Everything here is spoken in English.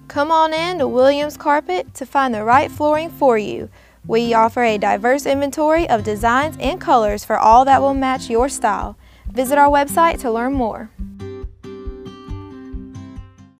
Come on in to Williams Carpet to find the right flooring for you. We offer a diverse inventory of designs and colors for all that will match your style. Visit our website to learn more.